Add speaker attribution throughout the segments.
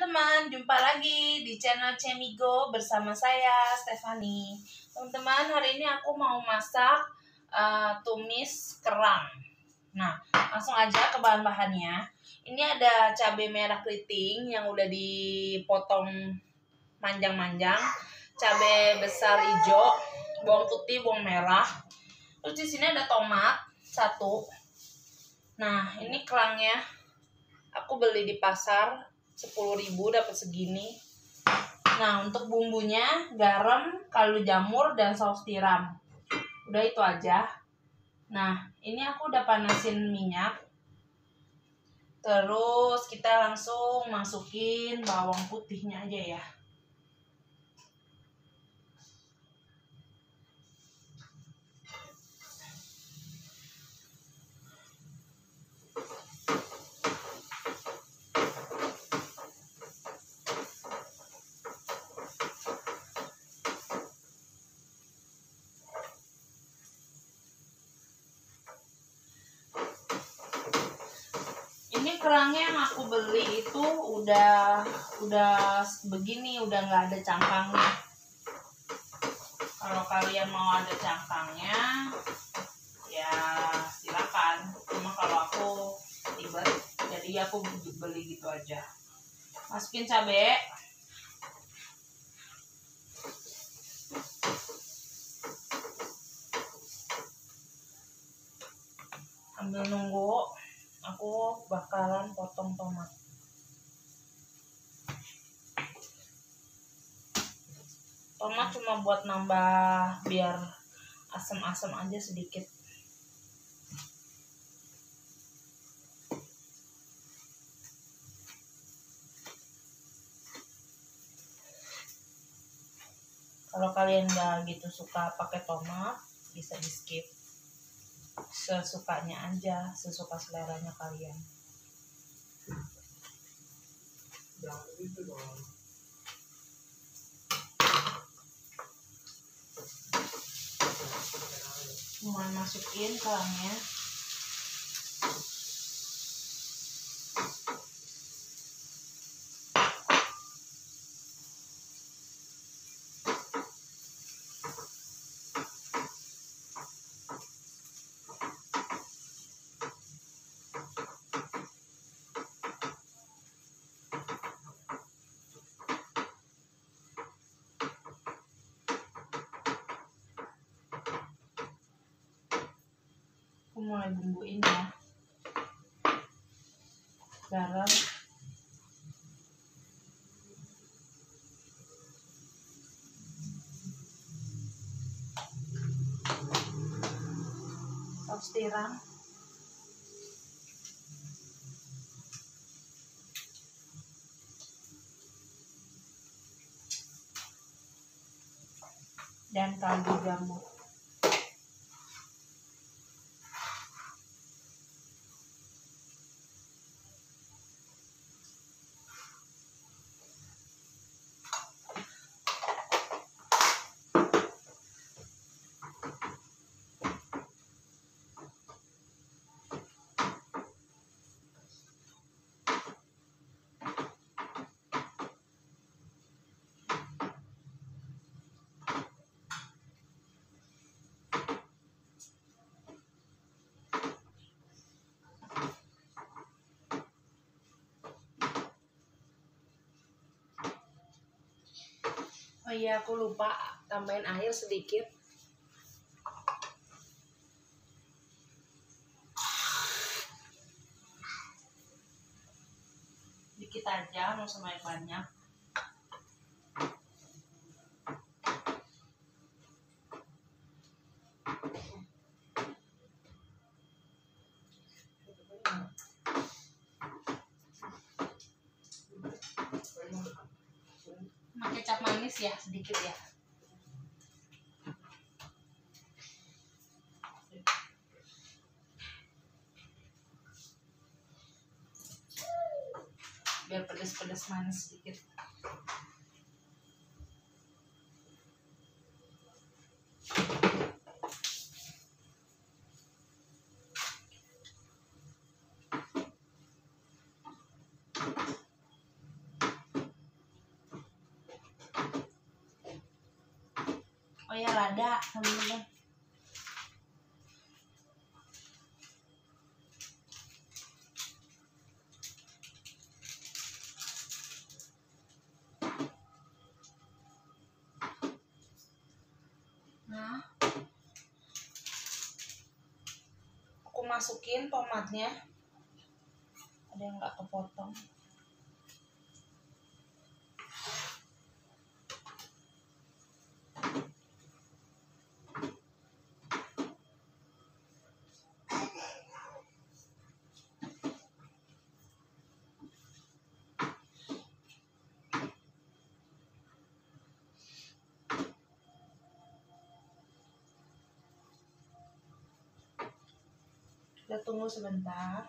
Speaker 1: teman-teman, jumpa lagi di channel Cemigo bersama saya Stefani. Teman-teman, hari ini aku mau masak tumis kerang. Nah, langsung aja ke bahan-bahannya. Ini ada cabai merah keriting yang udah dipotong manjang-manjang, cabai besar hijau, bawang putih, bawang merah. Terus di sini ada tomat 1. Nah, ini kerangnya aku beli di pasar 10.000 dapat segini. Nah, untuk bumbunya garam, kaldu jamur, dan saus tiram. Udah itu aja. Nah, ini aku udah panasin minyak. Terus kita langsung masukin bawang putihnya aja ya. Ini kerangnya yang aku beli itu udah begini, udah nggak ada cangkangnya. Kalau kalian mau ada cangkangnya, ya silakan. Cuma kalau aku ribet, jadi aku beli gitu aja. Masukin cabai. Sambil nunggu, aku bakalan potong tomat. Tomat cuma buat nambah biar asam-asam aja sedikit. Kalau kalian nggak gitu suka pakai tomat, bisa di skip. Sesukanya aja, sesuka seleranya kalian. Mulai masukin kerangnya. Aku mulai bumbuin ya. Garam, saus tiram, dan kaldu jamur. Oh iya, aku lupa tambahin air sedikit. Dikit aja, mau sama yang banyak. Sama kecap manis ya, sedikit ya. Biar pedas-pedas manis sedikit. Oh ya, lada teman-teman. Nah, aku masukin tomatnya. Ada yang nggak kepotong. Kita tunggu sebentar.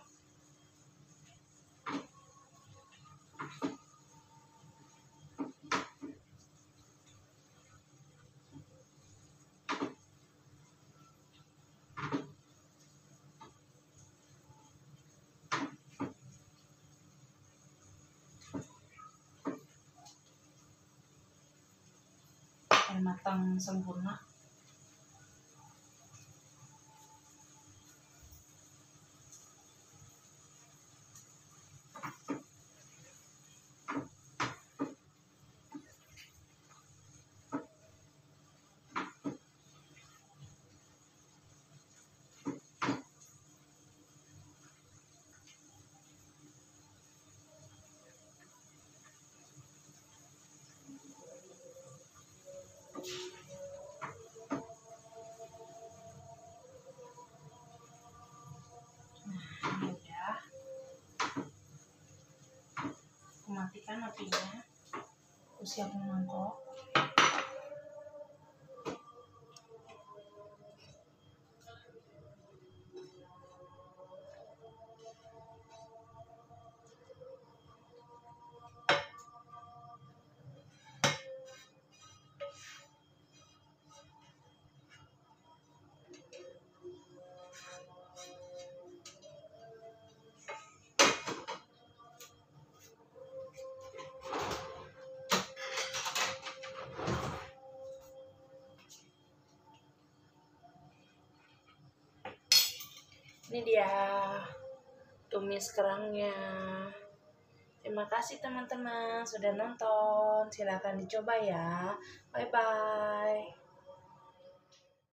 Speaker 1: Sampai matang sempurna. Matikan apinya, aku siap mangkok. Ini dia tumis kerangnya. Terima kasih teman-teman sudah nonton. Silahkan dicoba ya. Bye-bye.